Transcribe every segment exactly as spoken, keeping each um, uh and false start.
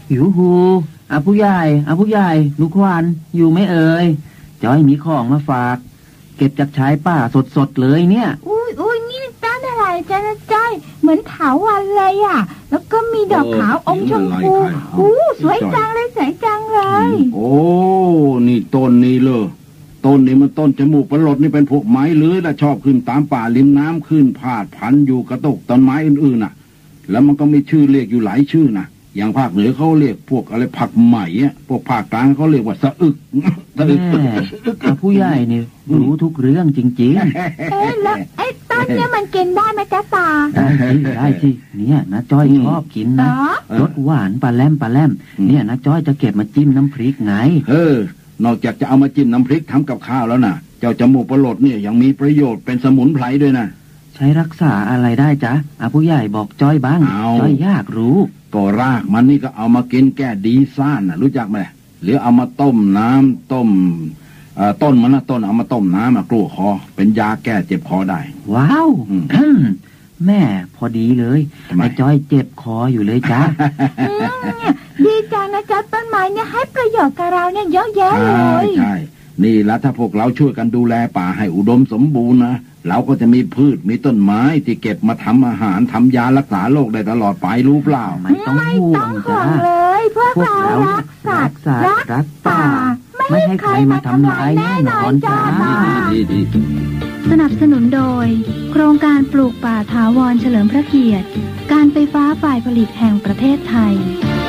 อยู่ฮูอาผู้ใหญ่อาผู้ใหญ่ลูกควานอยู่ไม่เอ่ยจอยมีของมาฝากเก็บจากชายป่าสดๆเลยเนี่ยอุ้ยอุ้ยนี่ต้นอะไรจ๊ะนะจ้อยเหมือนเถาวัลย์เลยอ่ะแล้วก็มีดอกขาวอมชมพูอู้สวยจังเลยสวยจังเลยโอ้นี่ต้นนี้เลยต้นนี้มันต้นจมูกปลดนี่เป็นพวกไม้เลื้อยและชอบขึ้นตามป่าริมน้ำขึ้นพาดพันอยู่กระตกต้นไม้อื่นๆน่ะแล้วมันก็มีชื่อเรียกอยู่หลายชื่อนะอย่างภาคเหนือเขาเรียกพวกอะไรผักใหม่อ่ะพวกภาคกลางเขาเรียกว่าสะอึกสะอึกผู้ใหญ่นี่รู้ทุกเรื่องจริงๆเอ๊ะแล้วไอ้ต้นเนี้ยมันกินได้ไหมจ๊ะตาได้สิได้สิเนี่ยนะจ้อยชอบกินนะรสหวานปลาแลมปลาแลมเนี่ยนะจ้อยจะเก็บมาจิ้มน้ำพริกไงเออนอกจากจะเอามาจิ้มน้ำพริกทำกับข้าวแล้วนะเจ้าจมูกปลดเนี่ยยังมีประโยชน์เป็นสมุนไพรด้วยนะใช้รักษาอะไรได้จ๊ะอาผู้ใหญ่บอกจ้อยบ้างจ้อยอยากรู้ก็รากมันนี่ก็เอามากินแก้ดีซ่านนะรู้จักไหมหรือเอามาต้มน้ำต้มต้นมันนะต้นเอามาต้มน้ำมากลัวคอเป็นยาแก้เจ็บคอได้ว้าวแม่พอดีเลยไอ้จ้อยเจ็บคออยู่เลยจ้ะดีจังนะจ๊ะต้นไม้เนี่ยให้ประโยชน์กับเราเนี่ยเยอะแยะเลยใช่นี่แล้วถ้าพวกเราช่วยกันดูแลป่าให้อุดมสมบูรณ์นะเราก็จะมีพืชมีต้นไม้ที่เก็บมาทำอาหารทำยารักษาโรคได้ตลอดไปรู้เปล่าไม่ต้องห่วงจ้ะเลยพวกเรารักสัตว์รักป่าไม่ให้ใครมาทำลายแน่นอนจ้าสนับสนุนโดยโครงการปลูกป่าถาวรเฉลิมพระเกียรติการไฟฟ้าฝ่ายผลิตแห่งประเทศไทย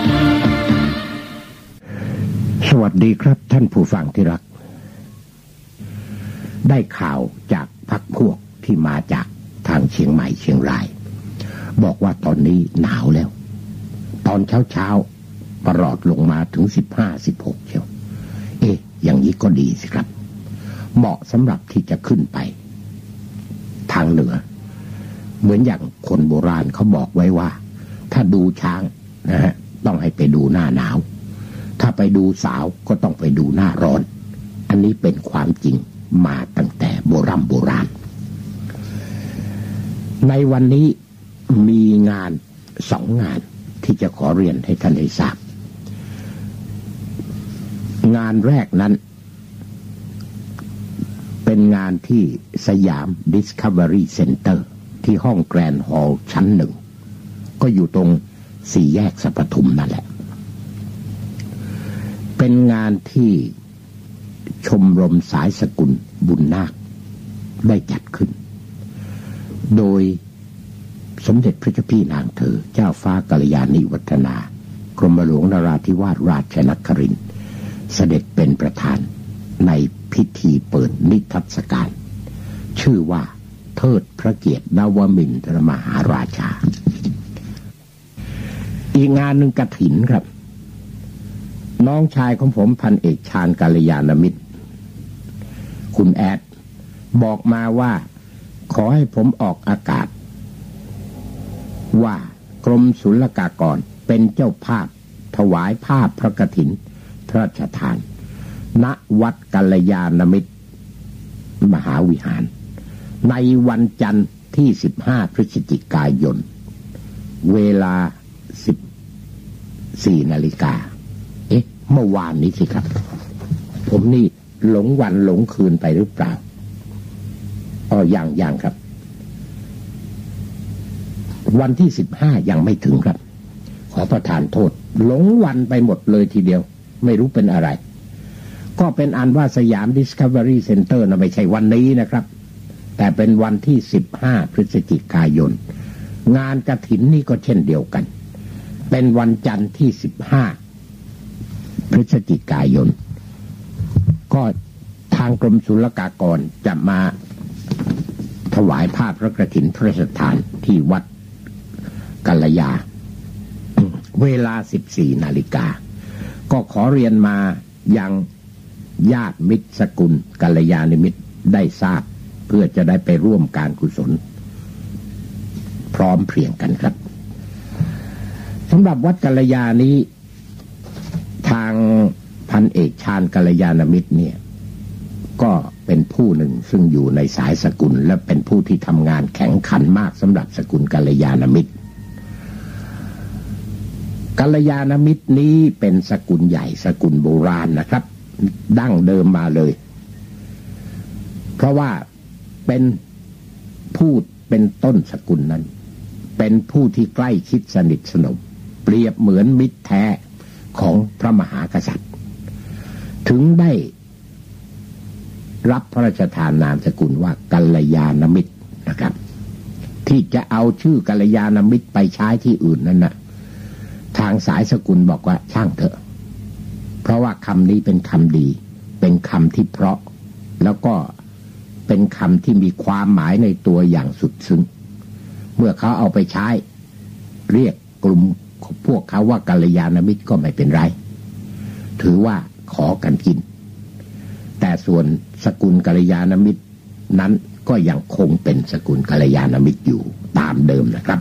สวัสดีครับท่านผู้ฟังที่รักได้ข่าวจากพรรคพวกที่มาจากทางเชียงใหม่เชียงรายบอกว่าตอนนี้หนาวแล้วตอนเช้าเช้าประหลอดลงมาถึงสิบห้าสิบหกเชียวเอ๊ะอย่างนี้ก็ดีสิครับเหมาะสำหรับที่จะขึ้นไปทางเหนือเหมือนอย่างคนโบราณเขาบอกไว้ว่าถ้าดูช้างนะฮะต้องให้ไปดูหน้าหนาวถ้าไปดูสาวก็ต้องไปดูหน้าร้อนอันนี้เป็นความจริงมาตั้งแต่โบราณโบราณในวันนี้มีงานสองงานที่จะขอเรียนให้ท่านได้ทราบงานแรกนั้นเป็นงานที่สยาม Discovery Center ที่ห้องแกรนด์ฮอลล์ชั้นหนึ่งก็อยู่ตรงสี่แยกสัปทุมนั่นแหละเป็นงานที่ชมรมสายสกุลบุญนาคได้จัดขึ้นโดยสมเด็จพระเจ้าพี่นางเธอเจ้าฟ้ากัลยาณิวัฒนากรมหลวงนราธิวาสราชนครินทร์เสด็จเป็นประธานในพิธีเปิดนิทรรศการชื่อว่าเทิดพระเกียรตินวมินทรมหาราชาอีกงานหนึ่งกฐินครับน้องชายของผมพันเอกชาญกัลยาณมิตรคุณแอดบอกมาว่าขอให้ผมออกอากาศว่ากรมศุลกากรเป็นเจ้าภาพถวายภาพพระกฐินพระราชทานณวัดกัลยาณมิตรมหาวิหารในวันจันทร์ที่สิบห้าพฤศจิกายนเวลาสิบสี่นาฬิกาเอ๊ะเมื่อวานนี้สิครับผมนี่หลงวันหลงคืนไปหรือเปล่าอ๋ออย่างอย่างครับวันที่สิบห้ายังไม่ถึงครับขอประทานโทษหลงวันไปหมดเลยทีเดียวไม่รู้เป็นอะไรก็เป็นอันว่าสยาม Discovery Center นะไม่ใช่วันนี้นะครับแต่เป็นวันที่สิบห้าพฤศจิกายนงานกฐินนี่ก็เช่นเดียวกันเป็นวันจันทร์ที่สิบห้าพฤศจิกายนก็ทางกรมศุลกากรจะมาถวายภาพพระกฐินพระราชทานที่วัดกัลยาเวลา สิบสี่นาฬิกาก็ขอเรียนมายังญาติมิตรสกุลกัลยาณมิตรได้ทราบเพื่อจะได้ไปร่วมการกุศลพร้อมเพรียงกันครับสำหรับวัดกัลยานี้ทางพันเอกชาญกัลยาณมิตรเนี่ยก็เป็นผู้หนึ่งซึ่งอยู่ในสายสกุลและเป็นผู้ที่ทำงานแข็งขันมากสำหรับสกุลกัลยาณมิตรกัลยาณมิตรนี้เป็นสกุลใหญ่สกุลโบราณนะครับดั้งเดิมมาเลยเพราะว่าเป็นผู้เป็นต้นสกุลนั้นเป็นผู้ที่ใกล้ชิดสนิทสนมเปรียบเหมือนมิตรแท้ของพระมหากษัตริย์ถึงได้รับพระราชทานนามสกุลว่ากัลยาณมิตรนะครับที่จะเอาชื่อกัลยาณมิตรไปใช้ที่อื่นนั้นนะทางสายสกุลบอกว่าช่างเถอะเพราะว่าคำนี้เป็นคำดีเป็นคำที่เพราะแล้วก็เป็นคำที่มีความหมายในตัวอย่างสุดซึ้งเมื่อเขาเอาไปใช้เรียกกลุ่มพวกเขาว่ากัลยาณมิตรก็ไม่เป็นไรถือว่าขอกันกินแต่ส่วนสกุลกัลยาณมิตรนั้นก็ยังคงเป็นสกุลกัลยาณมิตรอยู่ตามเดิมนะครับ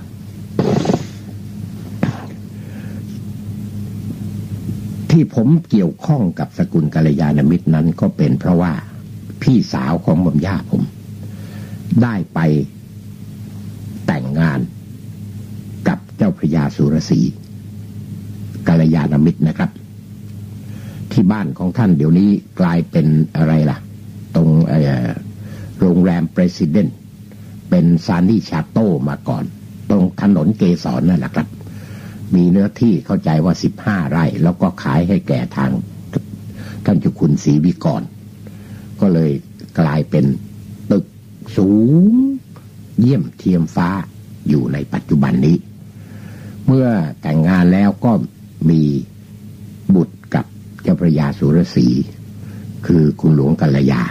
ที่ผมเกี่ยวข้องกับสกุลกัลยาณมิตรนั้นก็เป็นเพราะว่าพี่สาวของม่อมย่าผมได้ไปแต่งงานกับเจ้าพระยาสุรศรีกัลยาณมิตรนะครับที่บ้านของท่านเดี๋ยวนี้กลายเป็นอะไรล่ะตรงโรงแรมเปรสิเดนต์เป็นซานี่ชาโต้มาก่อนตรงถนนเกสรนั่นแหละครับมีเนื้อที่เข้าใจว่าสิบห้าไร่แล้วก็ขายให้แก่ทางท่านเจ้าคุณศรีวิกรก็เลยกลายเป็นตึกสูงเยี่ยมเทียมฟ้าอยู่ในปัจจุบันนี้เมื่อแต่งงานแล้วก็มีบุตรกับเจ้าพระยาสุรศรีคือคุณหลวงกัลยา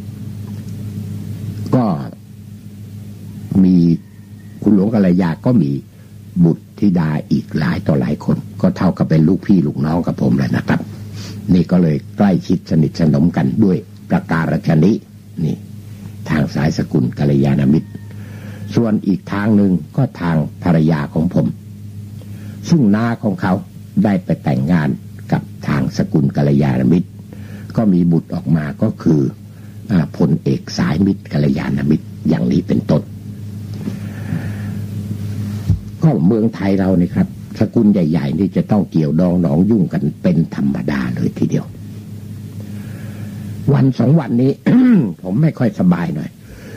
ก็มีคุณหลวงกัลยาก็มีบุตรธิดาอีกหลายต่อหลายคนก็เท่ากับเป็นลูกพี่ลูกน้องกับผมแล้วนะครับนี่ก็เลยใกล้ชิดสนิทสนมกันด้วยประการฉนี้นี่ทางสายสกุลกัลยาณมิตรส่วนอีกทางหนึ่งก็ทางภรรยาของผมซึ่งน้าของเขาได้ไปแต่งงานกับทางสกุลกัลยาณมิตรก็มีบุตรออกมาก็คือพลเอกสายมิตรกัลยาณมิตรอย่างนี้เป็นต้นก็เมืองไทยเรานี่ครับสกุลใหญ่ๆนี่จะต้องเกี่ยวดองหนองยุ่งกันเป็นธรรมดาเลยทีเดียววันสองวันนี้ ผมไม่ค่อยสบายหน่อย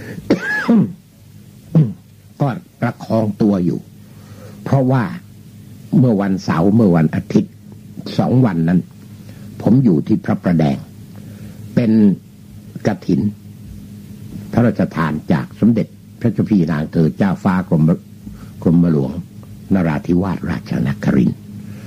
ก็ประคองตัวอยู่เพราะว่าเมื่อวันเสาร์เมื่อวันอาทิตย์สองวันนั้นผมอยู่ที่พระประแดงเป็นกฐินพระราชทานจากสมเด็จพระเจ้าพี่นางเธอเจ้าฟ้ากรมกรมหลวงนราธิวาสราชนครินทร์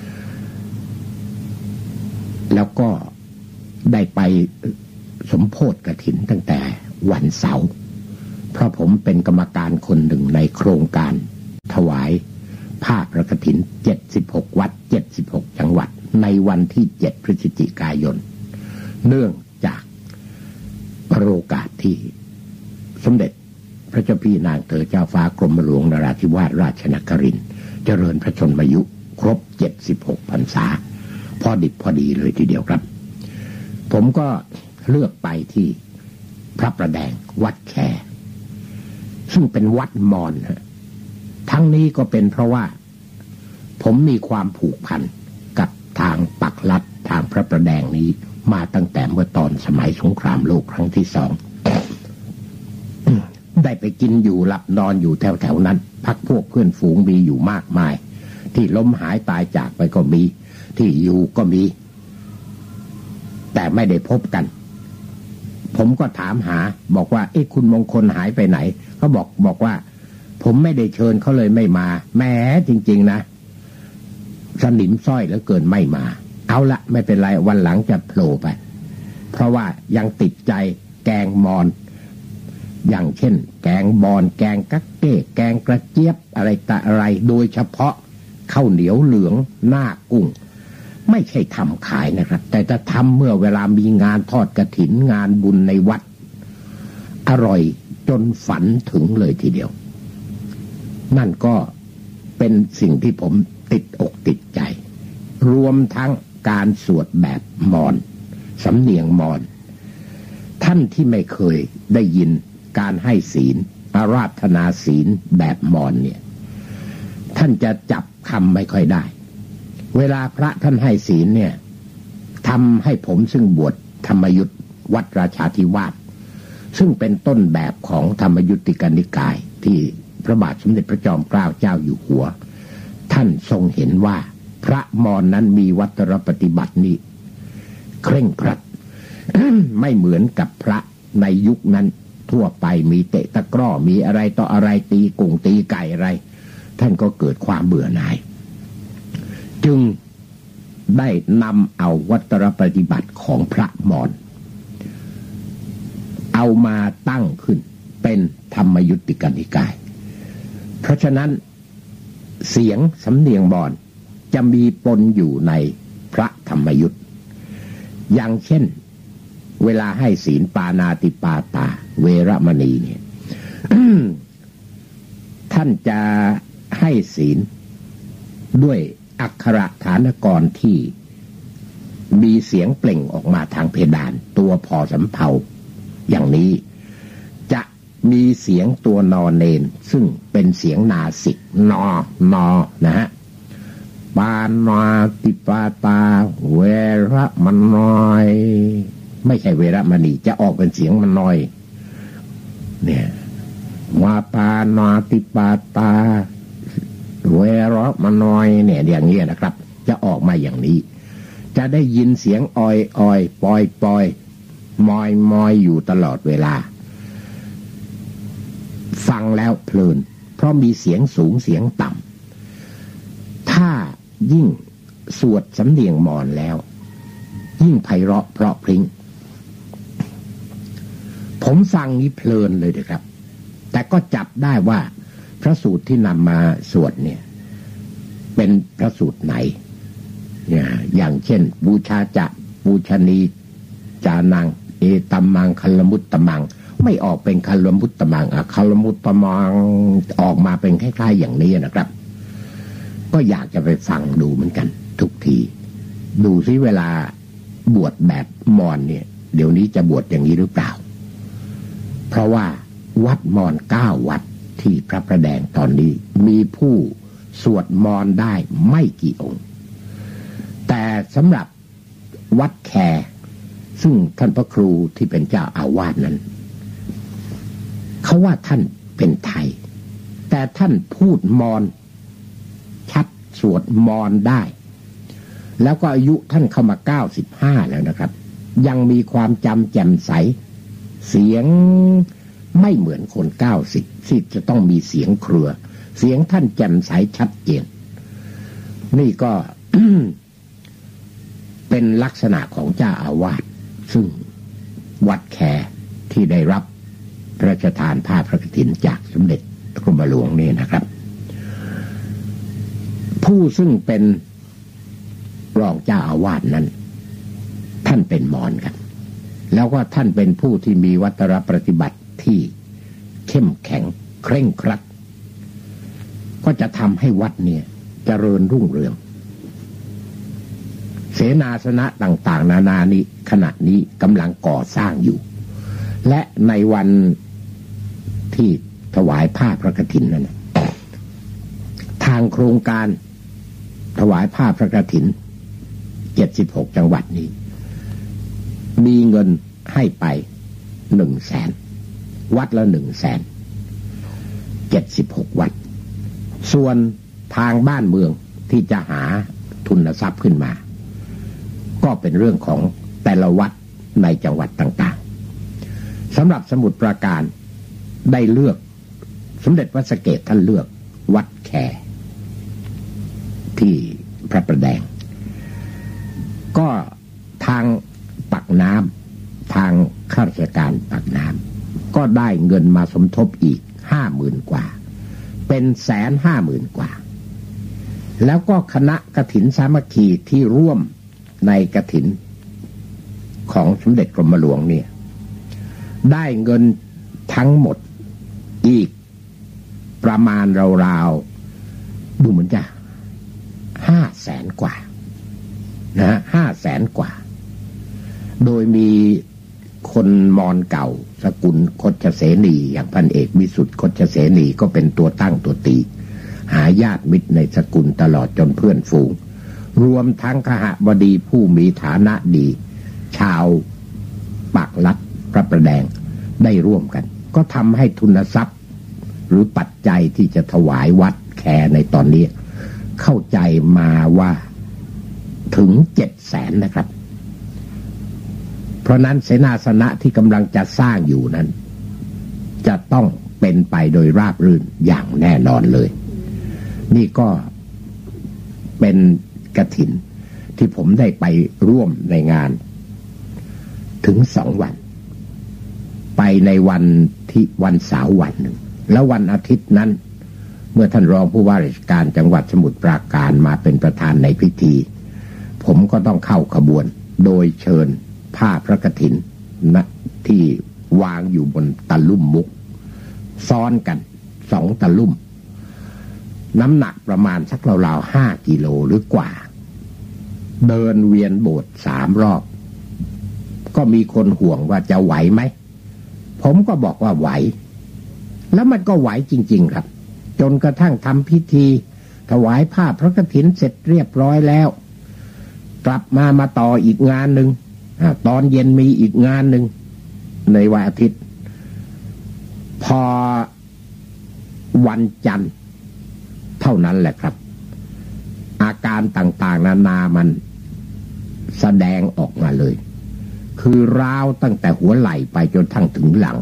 แล้วก็ได้ไปสมโภชกฐินตั้งแต่วันเสาร์เพราะผมเป็นกรรมการคนหนึ่งในโครงการถวายผ้าพระกฐินเจ็ดสิบหกวัดเจ็ดสิบหกจังหวัดในวันที่เจ็ดพฤศจิกายนเนื่องจากโอกาสที่สมเด็จพระเจ้าพี่นางเธอเจ้าฟ้ากรมหลวงนราธิวาสราชนครินทร์เจริญพระชนมายุครบเจ็ดสิบหกพรรษาพอดิบพอดีเลยทีเดียวครับผมก็เลือกไปที่พระประแดงวัดแคซึ่งเป็นวัดมอญทั้งนี้ก็เป็นเพราะว่าผมมีความผูกพันกับทางปักลัดทางพระประแดงนี้มาตั้งแต่เมื่อตอนสมัยสงครามโลกครั้งที่สองได้ไปกินอยู่หลับนอนอยู่แถวๆนั้นพักพวกเพื่อนฝูงมีอยู่มากมายที่ล้มหายตายจากไปก็มีที่อยู่ก็มีแต่ไม่ได้พบกันผมก็ถามหาบอกว่าเอ๊ะคุณมงคลหายไปไหนเขาบอกบอกว่าผมไม่ได้เชิญเขาเลยไม่มาแหมจริงๆนะสนิมสร้อยเหลือเกินไม่มาเอาละไม่เป็นไรวันหลังจะโผล่ไปเพราะว่ายังติดใจแกงมอนอย่างเช่นแกงบอนแกงกักเก้แกงกระเจี๊ยบอะไรต่ออะไรโดยเฉพาะข้าวเหนียวเหลืองหน้ากุ้งไม่ใช่ทำขายนะครับแต่จะทำเมื่อเวลามีงานทอดกฐินงานบุญในวัดอร่อยจนฝันถึงเลยทีเดียวนั่นก็เป็นสิ่งที่ผมติดอกติดใจรวมทั้งการสวดแบบมอญสำเนียงมอญท่านที่ไม่เคยได้ยินการให้ศีลอาราธนาศีลแบบมอญเนี่ยท่านจะจับคำไม่ค่อยได้เวลาพระท่านให้ศีลเนี่ยทำให้ผมซึ่งบวชธรรมยุทธวัดราชาธิวาสซึ่งเป็นต้นแบบของธรรมยุติกนิกายที่พระบาทสมเด็จพระจอมเกล้าเจ้าอยู่หัวท่านทรงเห็นว่าพระมอญนั้นมีวัตรปฏิบัตินี้เคร่งครัด ไม่เหมือนกับพระในยุคนั้นทั่วไปมีเตะตะกร้อมีอะไรต่ออะไรตีกุ่งตีไก่อะไรท่านก็เกิดความเบื่อหน่ายจึงได้นำเอาวัตรปฏิบัติของพระมอญเอามาตั้งขึ้นเป็นธรรมยุติกนิกายเพราะฉะนั้นเสียงสำเนียงมอญจะมีปนอยู่ในพระธรรมยุตอย่างเช่นเวลาให้ศีลปานาติปาตาเวรมณีเนี่ย ท่านจะให้ศีลด้วยอักขระฐานกรที่มีเสียงเปล่งออกมาทางเพดานตัวพอสำเภาอย่างนี้จะมีเสียงตัวนอเนนซึ่งเป็นเสียงนาสิกนอนอนะฮะปานาติปาตาเวรมนอยไม่ใช่เวรมณีจะออกเป็นเสียงมันน้อยเนี่ยว่าปานาติปาตาเวรมนอยเนี่ยอย่างนี้นะครับจะออกมาอย่างนี้จะได้ยินเสียงออยออยปอยปอยมอยมอยอยู่ตลอดเวลาฟังแล้วเพลินเพราะมีเสียงสูงเสียงต่ำถ้ายิ่งสวดสำเนียงมอญแล้วยิ่งไพเราะเพราะพริ้งผมฟังนี้เพลินเลยนะครับแต่ก็จับได้ว่าพระสูตรที่นำมาสวดเนี่ยเป็นพระสูตรไหนเนี่ยอย่างเช่นบูชาจะบูชนีจานังเอตัมมังคัลมุตตมังไม่ออกเป็นคัลมุตตมังอะคัลมุตตมังออกมาเป็นคล้ายๆอย่างนี้นะครับก็อยากจะไปฟังดูเหมือนกันทุกทีดูซิเวลาบวชแบบมอญเนี่ยเดี๋ยวนี้จะบวชอย่างนี้หรือเปล่าเพราะว่าวัดมอญเก้าวัดที่พระประแดงตอนนี้มีผู้สวดมอญได้ไม่กี่องค์แต่สำหรับวัดแคซึ่งท่านพระครูที่เป็นเจ้าอาวาสนั้นเขาว่าท่านเป็นไทยแต่ท่านพูดมอญชัดสวดมอญได้แล้วก็อายุท่านเข้ามาเก้าสิบห้าแล้วนะครับยังมีความจำแจ่มใสเสียงไม่เหมือนคนเก้าสิบที่จะต้องมีเสียงเครือเสียงท่านแจ่มใสชัดเจนนี่ก็ เป็นลักษณะของเจ้าอาวาสซึ่งวัดแคที่ได้รับพระราชทานผ้าพระกฐินจากสมเด็จกรมหลวงนี่นะครับผู้ซึ่งเป็นรองเจ้าอาวาสนั้นท่านเป็นมอญครับแล้วก็ท่านเป็นผู้ที่มีวัตรปฏิบัติที่เข้มแข็งเคร่งครัดก็จะทำให้วัดเนี่ยเจริญรุ่งเรืองเสนาสนะต่างๆนานานี้ขณะนี้กำลังก่อสร้างอยู่และในวันที่ถวายผ้าพระกฐินนั้นทางโครงการถวายผ้าพระกฐินเจ็ดสิบหกจังหวัดนี้มีเงินให้ไปหนึ่งแสนวัดละหนึ่งแสนเจ็ดสิบหกวัดส่วนทางบ้านเมืองที่จะหาทุนทรัพย์ขึ้นมาก็เป็นเรื่องของแต่ละวัดในจังหวัดต่างๆสำหรับสมุทรปราการได้เลือกสมเด็จวัดสะเกษท่านเลือกวัดแคที่พระประแดงก็ทางปักน้ำทางข้าราชการปักน้ำก็ได้เงินมาสมทบอีกห้าหมื่นกว่าเป็นแสนห้าหมื่นกว่าแล้วก็คณะกฐินสามัคคีที่ร่วมในกฐินของสมเด็จกรมหลวงเนี่ยได้เงินทั้งหมดอีกประมาณราวๆดูเหมือนจะห้าแสนกว่านะห้าแสนกว่าโดยมีคนมอญเก่าสกุลคชเสนีอย่างพันเอกวิสุทธิ์คชเสนีก็เป็นตัวตั้งตัวตีหาญาติมิตรในสกุลตลอดจนเพื่อนฝูงรวมทั้งคหบดีผู้มีฐานะดีชาวปากลัดพระประแดงได้ร่วมกันก็ทำให้ทุนทรัพย์หรือปัจจัยที่จะถวายวัดแคในตอนนี้เข้าใจมาว่าถึงเจ็ดแสนนะครับเพราะนั้นเสนาสนะที่กำลังจะสร้างอยู่นั้นจะต้องเป็นไปโดยราบรื่นอย่างแน่นอนเลยนี่ก็เป็นกฐินที่ผมได้ไปร่วมในงานถึงสองวันไปในวันที่วันเสาร์วันหนึ่งแล้ววันอาทิตย์นั้นเมื่อท่านรองผู้ว่าราชการจังหวัดสมุทรปราการมาเป็นประธานในพิธีผมก็ต้องเข้าขบวนโดยเชิญผ้าพระกฐินนะที่วางอยู่บนตะลุ่มมุกซ้อนกันสองตะลุ่มน้ำหนักประมาณสักราวๆห้ากิโลหรือกว่าเดินเวียนโบสถ์สามรอบก็มีคนห่วงว่าจะไหวไหมผมก็บอกว่าไหวแล้วมันก็ไหวจริงๆครับจนกระทั่งทำพิธีถวายผ้าพระกฐินเสร็จเรียบร้อยแล้วกลับมามาต่ออีกงานหนึ่งตอนเย็นมีอีกงานหนึ่งในวันอาทิตย์พอวันจันทร์เท่านั้นแหละครับอาการต่างๆนานามันแสดงออกมาเลยคือร้าวตั้งแต่หัวไหล่ไปจนทั้งถึงหลัง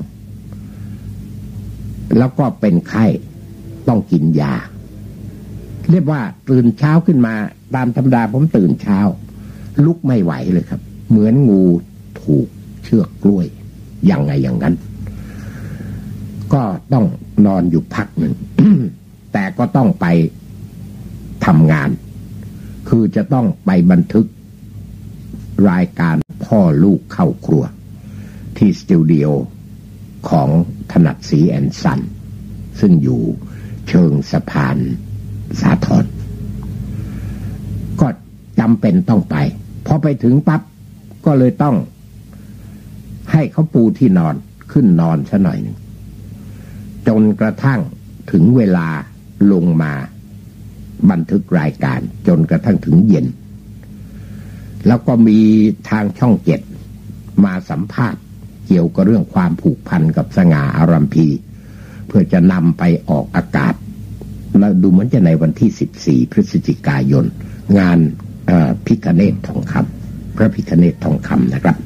แล้วก็เป็นไข้ต้องกินยาเรียกว่าตื่นเช้าขึ้นมาตามธรรมดาผมตื่นเช้าลุกไม่ไหวเลยครับเหมือนงูถูกเชือกกล้วยอย่างไงอย่างนั้นก็ต้องนอนอยู่พักหนึ่ง แต่ก็ต้องไปทำงานคือจะต้องไปบันทึกรายการพ่อลูกเข้าครัวที่สตูดิโอของถนัดศรีแอนด์ซันซึ่งอยู่เชิงสะพานสาทรก็จำเป็นต้องไปพอไปถึงปั๊บก็เลยต้องให้เขาปูที่นอนขึ้นนอนซะหน่อยหนึ่งจนกระทั่งถึงเวลาลงมาบันทึกรายการจนกระทั่งถึงเย็นแล้วก็มีทางช่องเจ็ดมาสัมภาษณ์เกี่ยวกับเรื่องความผูกพันกับสง่าอารัมพีเพื่อจะนำไปออกอากาศแล้วดูเหมือนจะในวันที่สิบสี่พฤศจิกายนงานพิฆเนศทองคำพระพิฆเนศทองคำนะครับ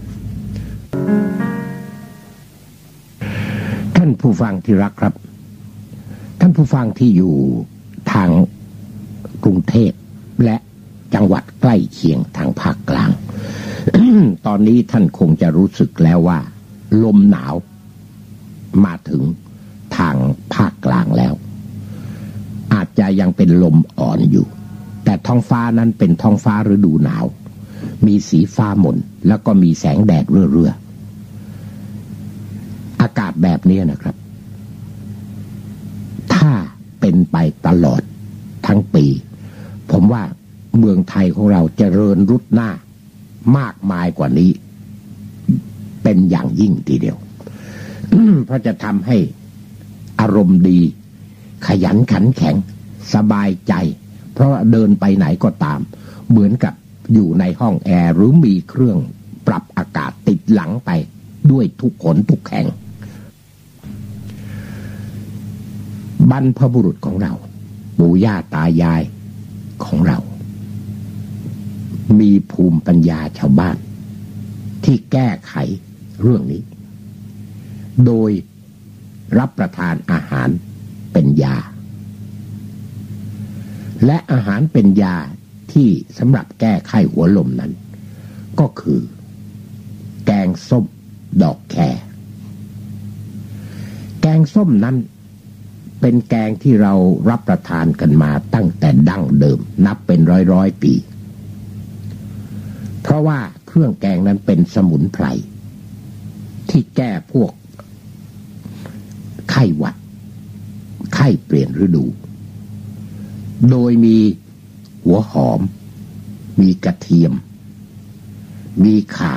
ท่านผู้ฟังที่รักครับท่านผู้ฟังที่อยู่ทางกรุงเทพและจังหวัดใกล้เคียงทางภาคกลาง ตอนนี้ท่านคงจะรู้สึกแล้วว่าลมหนาวมาถึงทางภาคกลางแล้วอาจจะยังเป็นลมอ่อนอยู่แต่ท้องฟ้านั้นเป็นท้องฟ้าฤดูหนาวมีสีฟ้าหม่นแล้วก็มีแสงแดดเรื่อยๆอากาศแบบนี้นะครับถ้าเป็นไปตลอดทั้งปีผมว่าเมืองไทยของเราเจริญรุดหน้ามากมายกว่านี้เป็นอย่างยิ่งทีเดียว เพราะจะทำให้อารมณ์ดีขยันขันแข็งสบายใจเพราะเดินไปไหนก็ตามเหมือนกับอยู่ในห้องแอร์หรือมีเครื่องปรับอากาศติดหลังไปด้วยทุกขนทุกแห่งบรรพบุรุษของเราปู่ย่าตายายของเรามีภูมิปัญญาชาวบ้านที่แก้ไขเรื่องนี้โดยรับประทานอาหารเป็นยาและอาหารเป็นยาที่สำหรับแก้ไข้หัวลมนั้นก็คือแกงส้มดอกแคแกงส้มนั้นเป็นแกงที่เรารับประทานกันมาตั้งแต่ดั้งเดิมนับเป็นร้อยร้อยปีเพราะว่าเครื่องแกงนั้นเป็นสมุนไพรที่แก้พวกไข้หวัดไข้เปลี่ยนฤดูโดยมีหัวหอมมีกระเทียมมีข่า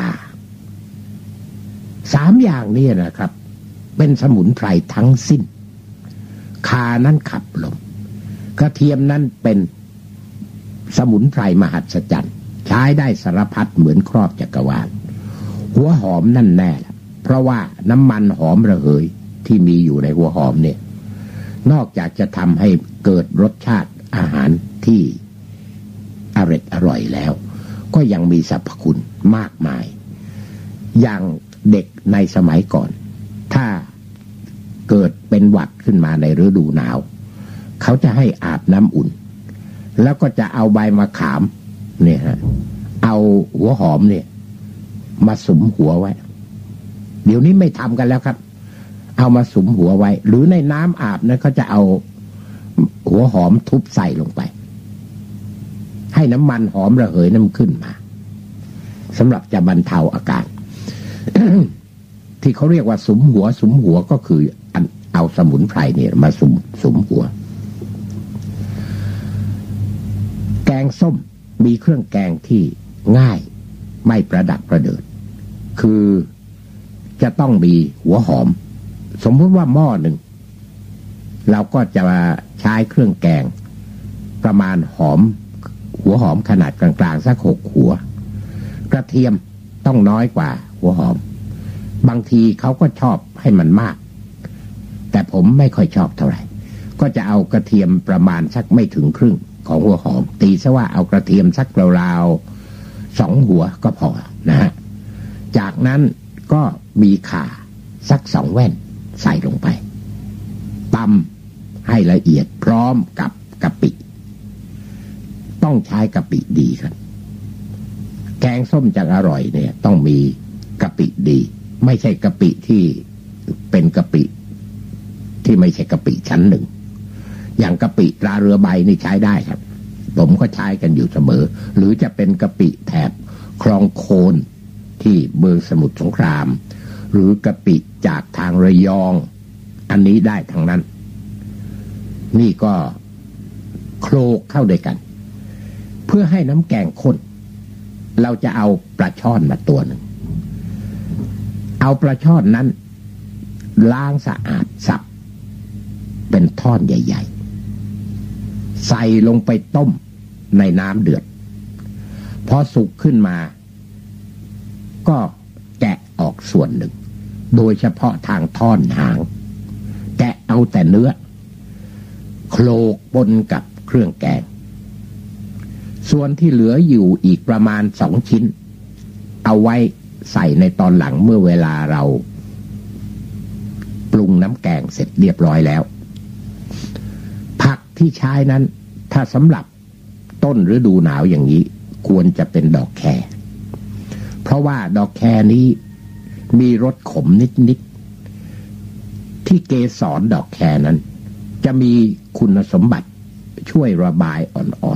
สามอย่างนี้นะครับเป็นสมุนไพรทั้งสิ้นข่านั้นขับลมกระเทียมนั้นเป็นสมุนไพรมหัศจรรย์ใช้ได้สารพัดเหมือนครอบจักรวาลหัวหอมนั่นแน่ละเพราะว่าน้ำมันหอมระเหยที่มีอยู่ในหัวหอมเนี่ยนอกจากจะทำให้เกิดรสชาติอาหารที่อร่อยอร่อยแล้วก็ยังมีสรรพคุณมากมายอย่างเด็กในสมัยก่อนถ้าเกิดเป็นหวัดขึ้นมาในฤดูหนาวเขาจะให้อาบน้ำอุ่นแล้วก็จะเอาใบมะขามเนี่ยฮะเอาหัวหอมเนี่ยมาสุมหัวไว้เดี๋ยวนี้ไม่ทำกันแล้วครับเอามาสุมหัวไว้หรือในน้ำอาบนะเขาจะเอาหัวหอมทุบใส่ลงไปให้น้ำมันหอมระเหยน้ำขึ้นมาสำหรับจะบรรเทาอาการ ที่เขาเรียกว่าสุมหัวสุมหัวก็คือเอาสมุนไพรเนี่ยมาสุมสุมหัวแกงส้มมีเครื่องแกงที่ง่ายไม่ประดักประเดิดคือจะต้องมีหัวหอมสมมติว่าหม้อหนึ่งเราก็จะใช้เครื่องแกงประมาณหอมหัวหอมขนาดกลางๆสักหกหัวกระเทียมต้องน้อยกว่าหัวหอมบางทีเขาก็ชอบให้มันมากแต่ผมไม่ค่อยชอบเท่าไหร่ก็จะเอากระเทียมประมาณสักไม่ถึงครึ่งของหัวหอมตีซะว่าเอากระเทียมสักราวๆสองหัวก็พอนะฮะจากนั้นก็มีข่าสักสองแว่นใส่ลงไปตำให้ละเอียดพร้อมกับกะปิต้องใช้กะปิดีครับแกงส้มจะอร่อยเนี่ยต้องมีกะปิดีไม่ใช่กะปิที่เป็นกะปิที่ไม่ใช่กะปิชั้นหนึ่งอย่างกะปิราเรือใบนี่ใช้ได้ครับผมก็ใช้กันอยู่เสมอหรือจะเป็นกะปิแถบคลองโคนที่เมืองสมุทรสงครามหรือกะปิจากทางระยองอันนี้ได้ทั้งนั้นนี่ก็โคลกเข้าด้วยกันเพื่อให้น้ำแกงข้นเราจะเอาปลาช่อนมาตัวหนึ่งเอาปลาช่อนนั้นล้างสะอาดสับเป็นท่อนใหญ่ๆใส่ลงไปต้มในน้ำเดือดพอสุกขึ้นมาก็แกะออกส่วนหนึ่งโดยเฉพาะทางท่อนหางแกะเอาแต่เนื้อโคลกปนกับเครื่องแกงส่วนที่เหลืออยู่อีกประมาณสองชิ้นเอาไว้ใส่ในตอนหลังเมื่อเวลาเราปรุงน้ำแกงเสร็จเรียบร้อยแล้วผักที่ใช้นั้นถ้าสำหรับต้นฤดูหนาวอย่างนี้ควรจะเป็นดอกแคเพราะว่าดอกแคนี้มีรสขมนิดๆที่เกสรดอกแคนั้นจะมีคุณสมบัติช่วยระบายอ่อน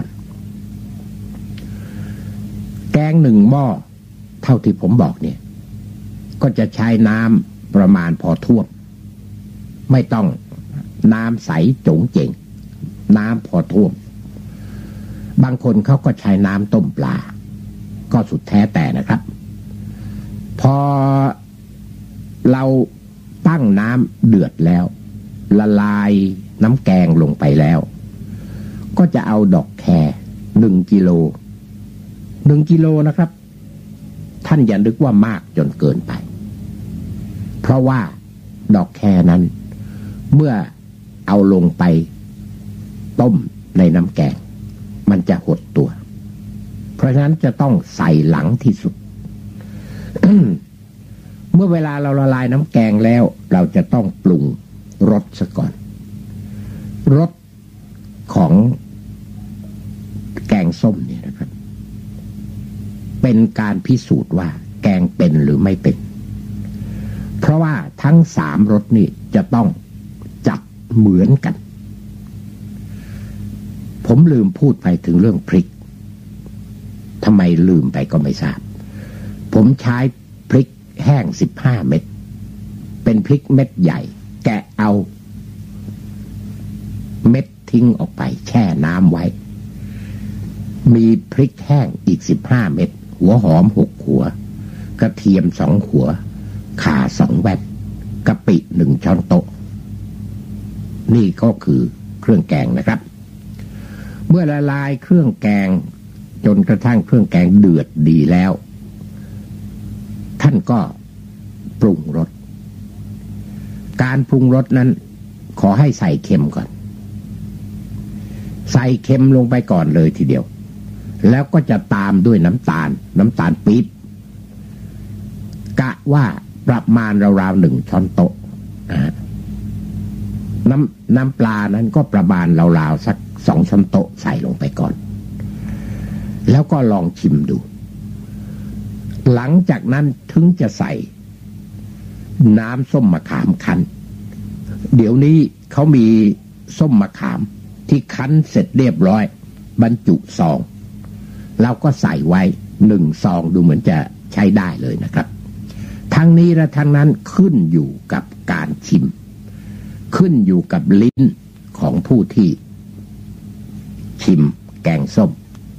ๆแกงหนึ่งหม้อเท่าที่ผมบอกเนี่ยก็จะใช้น้ำประมาณพอท่วมไม่ต้องน้ำใสจงเจงน้ำพอท่วมบางคนเขาก็ใช้น้ำต้มปลาก็สุดแท้แต่นะครับพอเราตั้งน้ำเดือดแล้วละลายน้ำแกงลงไปแล้วก็จะเอาดอกแคหนึ่งกิโลหนึ่งกิโลนะครับท่านอย่านึกว่ามากจนเกินไปเพราะว่าดอกแคนั้นเมื่อเอาลงไปต้มในน้ำแกงมันจะหดตัวเพราะฉะนั้นจะต้องใส่หลังที่สุด เมื่อเวลาเราละลายน้ำแกงแล้วเราจะต้องปรุงรสซะก่อนรสของแกงส้มเนี่ยนะครับเป็นการพิสูจน์ว่าแกงเป็นหรือไม่เป็นเพราะว่าทั้งสามรสนี่จะต้องจับเหมือนกันผมลืมพูดไปถึงเรื่องพริกทำไมลืมไปก็ไม่ทราบผมใช้พริกแห้งสิบห้าเม็ดเป็นพริกเม็ดใหญ่แกะเอาเม็ดทิ้งออกไปแช่น้ำไว้มีพริกแห้งอีกสิบห้าเม็ดหัวหอมหกหัวกระเทียมสองหัวข่าสองแว่นกะปิหนึ่งช้อนโต๊ะนี่ก็คือเครื่องแกงนะครับ เมื่อมื่อละลายเครื่องแกงจนกระทั่งเครื่องแกงเดือดดีแล้วท่านก็ปรุงรสการปรุงรสนั้นขอให้ใส่เค็มก่อนใส่เค็มลงไปก่อนเลยทีเดียวแล้วก็จะตามด้วยน้ำตาลน้ำตาลปี๊บกะว่าประมาณราวๆหนึ่งช้อนโต๊ะน้ำน้ำปลานั้นก็ประมาณราวๆสักสองช้อนโต๊ะใส่ลงไปก่อนแล้วก็ลองชิมดูหลังจากนั้นถึงจะใส่น้ำส้มมะขามคั้นเดี๋ยวนี้เขามีส้มมะขามที่คั้นเสร็จเรียบร้อยบรรจุซองเราก็ใส่ไว้หนึ่งซองดูเหมือนจะใช้ได้เลยนะครับทั้งนี้และทั้งนั้นขึ้นอยู่กับการชิมขึ้นอยู่กับลิ้นของผู้ที่ชิมแกงส้ม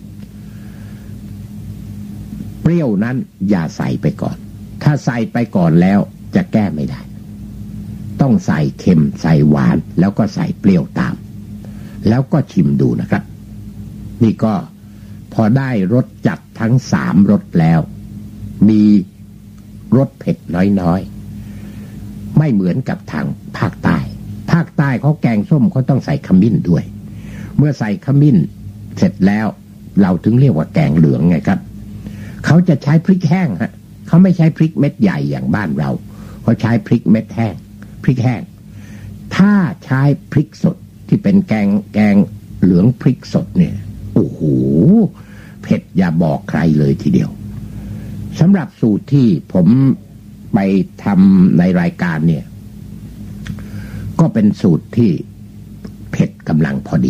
เปรี้ยวนั้นอย่าใส่ไปก่อนถ้าใส่ไปก่อนแล้วจะแก้ไม่ได้ต้องใส่เค็มใส่หวานแล้วก็ใส่เปรี้ยวตามแล้วก็ชิมดูนะครับนี่ก็พอได้รสจัดทั้งสามรสแล้วมีรสเผ็ดน้อยๆไม่เหมือนกับทางภาคใต้ภาคใต้เขาแกงส้มเขาต้องใส่ขมิ้นด้วยเมื่อใส่ขมิ้นเสร็จแล้วเราถึงเรียกว่าแกงเหลืองไงครับเขาจะใช้พริกแห้งฮะเขาไม่ใช้พริกเม็ดใหญ่อย่างบ้านเราเขาใช้พริกเม็ดแห้งพริกแห้งถ้าใช้พริกสดที่เป็นแกงแกงเหลืองพริกสดเนี่ยโอ้โหเผ็ดอย่าบอกใครเลยทีเดียวสำหรับสูตรที่ผมไปทำในรายการเนี่ยก็เป็นสูตรที่เผ็ดกำลังพอดี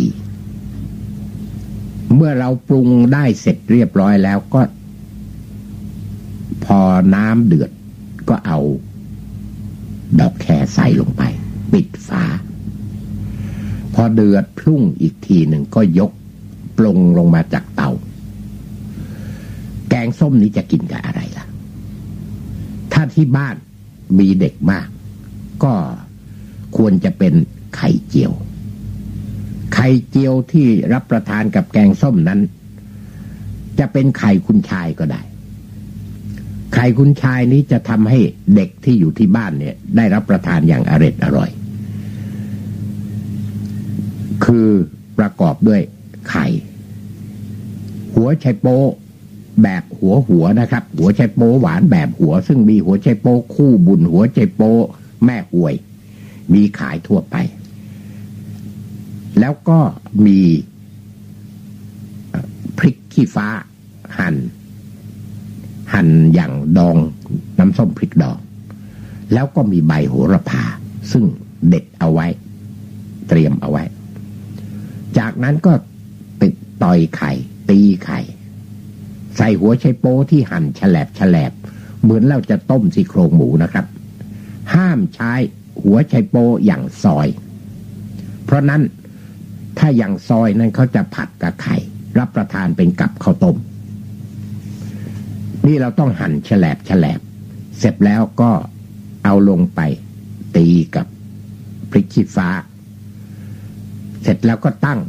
เมื่อเราปรุงได้เสร็จเรียบร้อยแล้วก็พอน้ำเดือดก็เอาดอกแครใส่ลงไปปิดฝาพอเดือดพรุ่งอีกทีหนึ่งก็ยกปรุงลงมาจากเตาแกงส้มนี้จะกินกับอะไรล่ะถ้าที่บ้านมีเด็กมากก็ควรจะเป็นไข่เจียวไข่เจียวที่รับประทานกับแกงส้มนั้นจะเป็นไข่คุณชายก็ได้ไข่คุณชายนี้จะทำให้เด็กที่อยู่ที่บ้านเนี่ยได้รับประทานอย่างอร็ดอร่อยคือประกอบด้วยไข่หัวไชโป๊แบบหัวหัวนะครับหัวไชโป๊หวานแบบหัวซึ่งมีหัวไชโป๊คู่บุญหัวไชโป๊แม่หวยมีขายทั่วไปแล้วก็มีพริกขี้ฟ้าหั่นหั่นอย่างดองน้ำส้มพริกดองแล้วก็มีใบโหระพาซึ่งเด็ดเอาไว้เตรียมเอาไว้จากนั้นก็ติดต่อยไข่ตีไข่ใส่หัวไชโป๊ที่หั่นแฉลบแฉลบเหมือนเราจะต้มซี่โครงหมูนะครับห้ามใช้หัวไชโป๊อย่างซอยเพราะนั้นถ้าอย่างซอยนั้นเขาจะผัดกับไข่รับประทานเป็นกับข้าวต้มนี่เราต้องหั่นแฉลบแฉลบเสร็จแล้วก็เอาลงไปตีกับพริกขี้ฟ้าเสร็จแล้วก็ตั้ง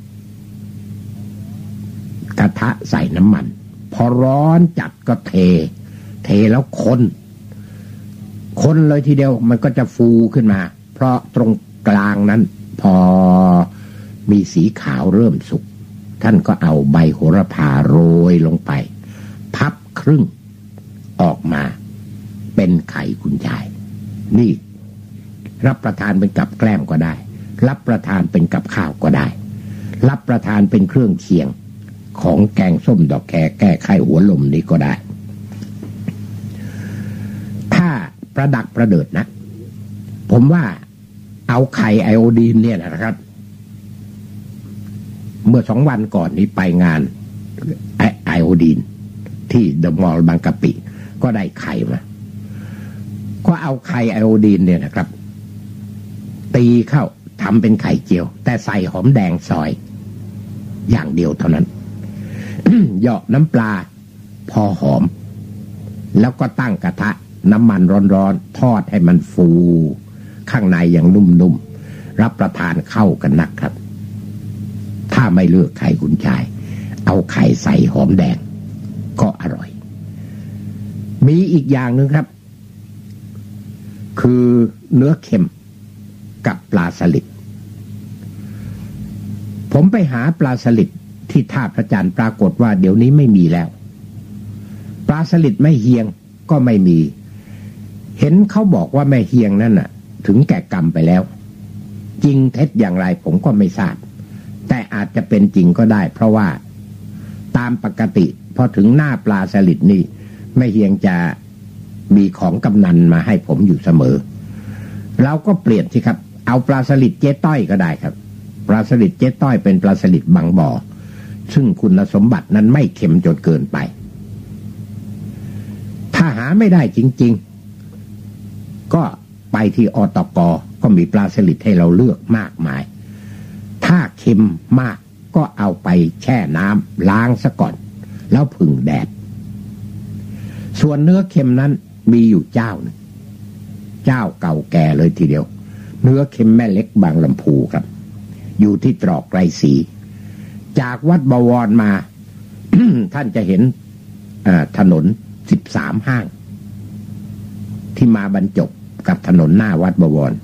กระทะใส่น้ำมันพอร้อนจัดก็เทเทแล้วคนคนเลยทีเดียวมันก็จะฟูขึ้นมาเพราะตรงกลางนั้นพอมีสีขาวเริ่มสุกท่านก็เอาใบโหระพาโรยลงไปพับครึ่งออกมาเป็นไข่คุณชายนี่รับประทานเป็นกับแกล้มก็ได้รับประทานเป็นกับข้าวก็ได้รับประทานเป็นเครื่องเคียงของแกงส้มดอกแคแก้ไข้หัวลมนี้ก็ได้ถ้าประดักประเดิดนะผมว่าเอาไข่ไอโอดีนเนี่ยนะครับเมื่อสองวันก่อนนี้ไปงานไอโอดีนที่เดอะมอลล์บางกะปิก็ได้ไข่มาก็เอาไข่ไอโอดีนเนี่ยนะครับตีเข้าทำเป็นไข่เจียวแต่ใส่หอมแดงซอยอย่างเดียวเท่านั้น เหยาะน้ำปลาพอหอมแล้วก็ตั้งกระทะน้ำมันร้อนๆทอดให้มันฟูข้างในอย่างนุ่มๆรับประทานเข้ากันนักครับทาไม่เลือกไข่กุนชายเอาไข่ใส่หอมแดงก็อร่อยมีอีกอย่างหนึ่งครับคือเนื้อเค็มกับปลาสลิดผมไปหาปลาสลิดที่ท่าพระจันทร์ปรากฏว่าเดี๋ยวนี้ไม่มีแล้วปลาสลิดแม่เฮียงก็ไม่มีเห็นเขาบอกว่าแม่เฮียงนั่นน่ะถึงแก่กรรมไปแล้วจริงเท็จอย่างไรผมก็ไม่ทราบแต่อาจจะเป็นจริงก็ได้เพราะว่าตามปกติพอถึงหน้าปลาสลิดนี่แม่เฮียงจะมีของกำนันมาให้ผมอยู่เสมอเราก็เปลี่ยนสิครับเอาปลาสลิดเจ๊ต้อยก็ได้ครับปลาสลิดเจ๊ต้อยเป็นปลาสลิดบางบ่อซึ่งคุณสมบัตินั้นไม่เค็มจนเกินไปถ้าหาไม่ได้จริงๆก็ไปที่อตก.ก็มีปลาสลิดให้เราเลือกมากมายถ้าเค็มมากก็เอาไปแช่น้ำล้างซะก่อนแล้วผึ่งแดดส่วนเนื้อเค็มนั้นมีอยู่เจ้านึงเจ้าเก่าแก่เลยทีเดียวเนื้อเค็มแม่เล็กบางลำพูครับอยู่ที่ตรอกไกรศรีจากวัดบวรมา ท่านจะเห็นถนนสิบสามห้างที่มาบรรจบกับถนนหน้าวัดบวร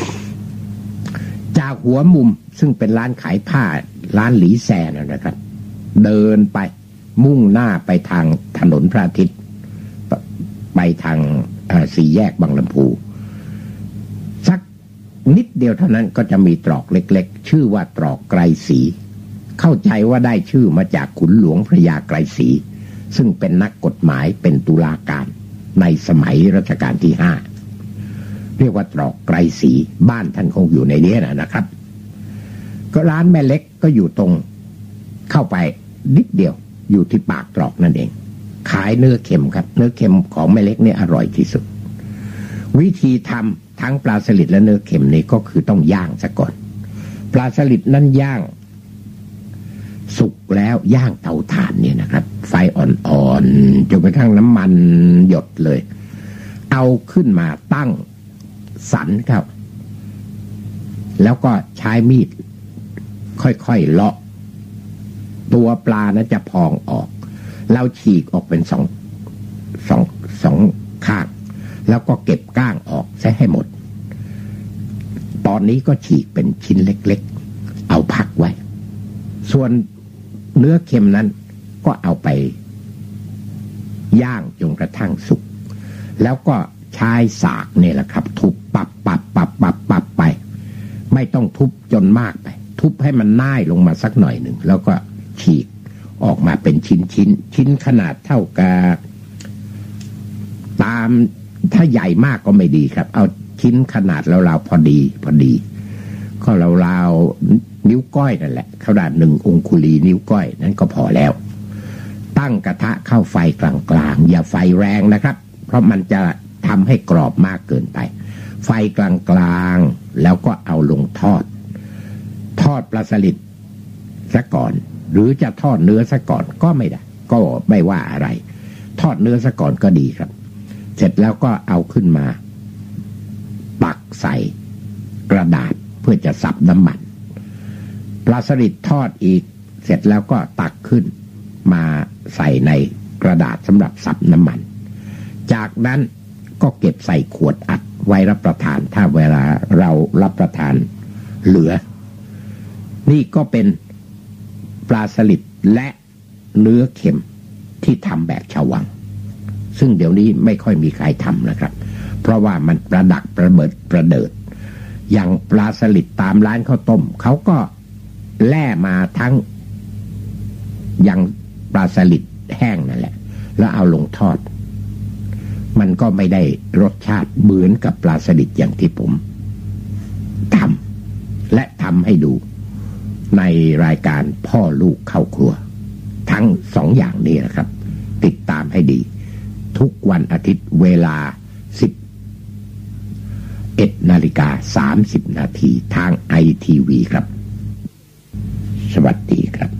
จากหัวมุมซึ่งเป็นร้านขายผ้าร้านหลีแซนนะครับเดินไปมุ่งหน้าไปทางถนนพระอาทิตย์ไปทางสี่แยกบางลำพูสักนิดเดียวเท่านั้นก็จะมีตรอกเล็กๆชื่อว่าตรอกไกรศรีเข้าใจว่าได้ชื่อมาจากขุนหลวงพระยาไกรศรีซึ่งเป็นนักกฎหมายเป็นตุลาการในสมัยรัชกาลที่ห้าเรียกว่าตรอกไกรศรีบ้านท่านคงอยู่ในนี้นะครับก็ร้านแม่เล็กก็อยู่ตรงเข้าไปนิดเดียวอยู่ที่ปากตรอกนั่นเองขายเนื้อเค็มครับเนื้อเค็มของแม่เล็กนี่อร่อยที่สุดวิธีทำทั้งปลาสลิดและเนื้อเค็มนี่ก็คือต้องย่างซะก่อนปลาสลิดนั่นย่างสุกแล้วย่างเตาถ่านเนี่ยนะครับไฟอ่อนๆจนกระทั่งน้ำมันหยดเลยเอาขึ้นมาตั้งสันครับแล้วก็ใช้มีดค่อยๆเลาะตัวปลานะจะพองออกเราฉีกออกเป็นสองสองสองข้างแล้วก็เก็บก้างออกซะให้หมดตอนนี้ก็ฉีกเป็นชิ้นเล็กๆเอาพักไว้ส่วนเนื้อเค็มนั้นก็เอาไปย่างจนกระทั่งสุกแล้วก็ใช้สากเนี่ยแหละครับทุบปับปับปับปับปับไปไม่ต้องทุบจนมากไปทุบให้มันน่ายลงมาสักหน่อยหนึ่งแล้วก็ฉีกออกมาเป็นชิ้นชิ้นชิ้นขนาดเท่ากับตามถ้าใหญ่มากก็ไม่ดีครับเอาชิ้นขนาดราวๆพอดีพอดีก็ราวๆนิ้วก้อยนั่นแหละขนาดหนึ่งองคุลีนิ้วก้อยนั้นก็พอแล้วตั้งกระทะเข้าไฟกลางๆอย่าไฟแรงนะครับเพราะมันจะทำให้กรอบมากเกินไปไฟกลางๆแล้วก็เอาลงทอดทอดปลาสลิดซะก่อนหรือจะทอดเนื้อซะก่อนก็ไม่ได้ก็ไม่ว่าอะไรทอดเนื้อซะก่อนก็ดีครับเสร็จแล้วก็เอาขึ้นมาตักใส่กระดาษเพื่อจะซับน้ำมันปลาสลิดทอดอีกเสร็จแล้วก็ตักขึ้นมาใส่ในกระดาษสำหรับซับน้ำมันจากนั้นก็เก็บใส่ขวดอัดไว้รับประทานถ้าเวลาเรารับประทานเหลือนี่ก็เป็นปลาสลิดและเนื้อเค็มที่ทำแบบชาววังซึ่งเดี๋ยวนี้ไม่ค่อยมีใครทำนะครับเพราะว่ามันประดักประเบิดประเดิดอย่างปลาสลิดตามร้านข้าวต้มเขาก็แล่มาทั้งอย่างปลาสลิดแห้งนั่นแหละแล้วเอาลงทอดมันก็ไม่ได้รสชาติเหมือนกับปลาสลิดอย่างที่ผมทำและทำให้ดูในรายการพ่อลูกเข้าครัวทั้งสองอย่างนี้นะครับติดตามให้ดีทุกวันอาทิตย์เวลาสิบเอ็ดนาฬิกาสามสิบนาทีทางไอทีวีครับสวัสดีครับ